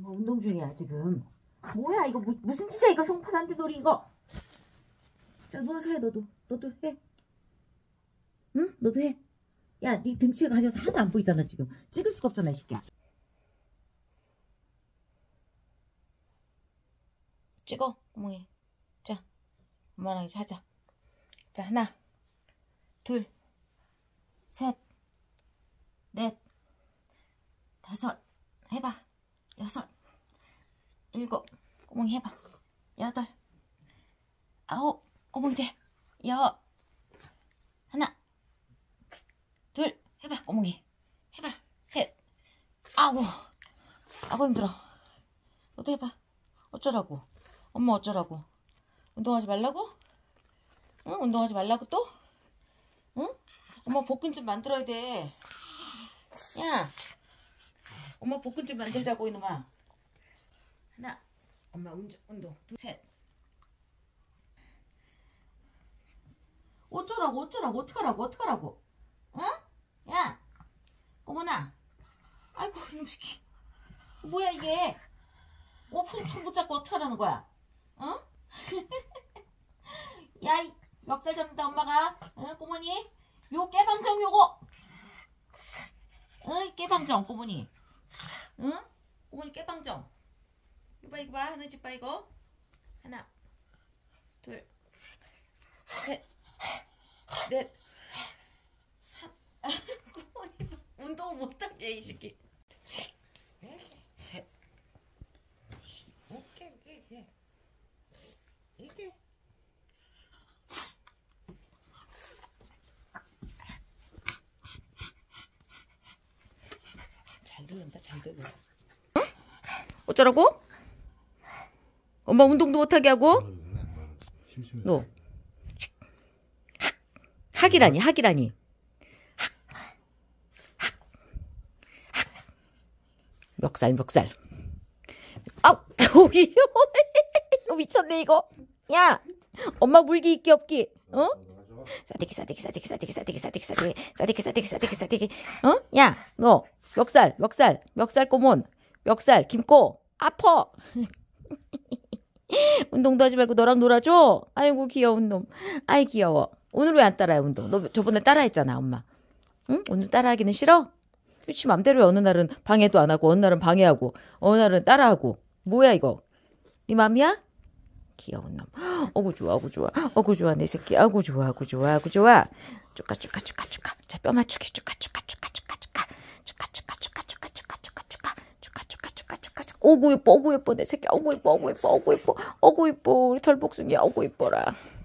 운동 중이야 지금. 뭐야 이거 무슨 짓이야 이거 송파산대놀이 이거. 자 누워서 해 너도 해. 응? 너도 해. 야 네 등치가 가려서 하나도 안 보이잖아 지금. 찍을 수가 없잖아 이 새끼야. 찍어 구멍이. 자 엄마랑 이제 하자. 자 하나 둘 셋 넷 다섯 해봐. 여섯 일곱 꼬몽이 해봐. 여덟 아홉 꼬몽이 돼. 하나 둘 해봐 꼬몽이. 해봐. 셋 아고 힘들어. 너도 해봐. 어쩌라고. 엄마 어쩌라고. 운동하지 말라고? 응? 운동하지 말라고 또? 응? 엄마 복근 좀 만들어야 돼. 야 엄마 복근 좀 만들자고 이놈아. 하나 엄마 운동 둘 셋. 어쩌라고 어떡하라고 응? 야 꼬문아. 아이고 이놈 새끼 뭐야 이게. 손 붙잡고 어떡하라는 거야. 어? 야 이 멱살 잡는다 엄마가. 응 꼬문이 요 깨방정 요거. 응 깨방정 꼬문이. 응? 꼬문이 깨방정. 이거 봐 하늘집 봐 이거. 하나 둘 셋 넷. 꼬문이 운동을 못하게 이 새끼. 이게 잘 들린다 잘 들려. 응? 어쩌라고? 엄마 운동도 못하게 하고? 너 학이라니. 멱살. 아우 미쳤네 이거. 야 엄마 물기 있기 없기. 어? 싸대기. 어? 야 너 멱살 꼬몬. 멱살 김꼬 아퍼. 운동도 하지 말고 너랑 놀아줘. 아이고 귀여운 놈. 아이 귀여워. 오늘 왜 안 따라해 운동? 너 저번에 따라했잖아 엄마. 응? 오늘 따라하기는 싫어? 그치 맘대로 해. 어느 날은 방해도 안 하고 어느 날은 방해하고 어느 날은 따라하고. 뭐야 이거. 네 맘이야? 귀여운 놈. 어구 좋아 내 새끼. 아구 좋아. 쭈까. 자 뼈 맞추기. 쭈까. 어구 예뻐 내 새끼. 어구 예뻐 우리 털복숭이. 어구 예뻐라.